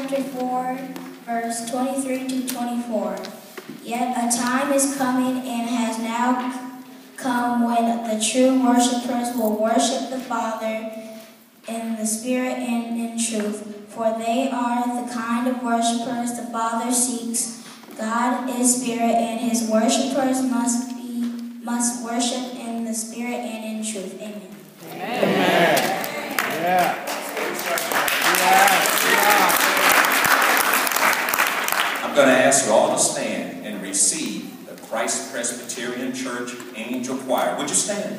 chapter 4, verse 23 to 24. Yet a time is coming and has now come when the true worshipers will worship the Father in the Spirit and in truth, for they are the kind of worshipers the Father seeks. God is Spirit, and His worshipers must worship in the Spirit and in truth. Amen. Amen. Yeah. I'm going to ask you all to stand and receive the Christ Presbyterian Church Angel Choir. Would you stand?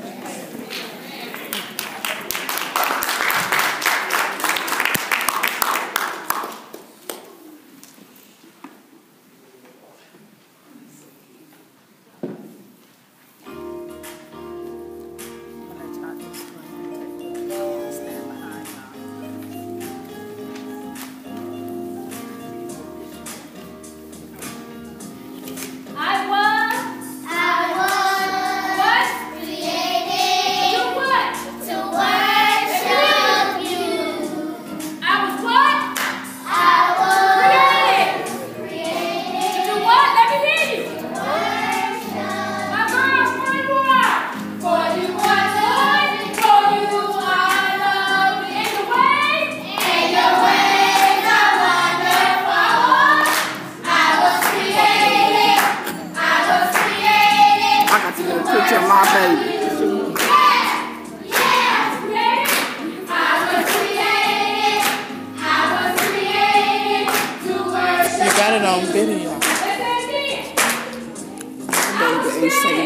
Got it on video. Baby,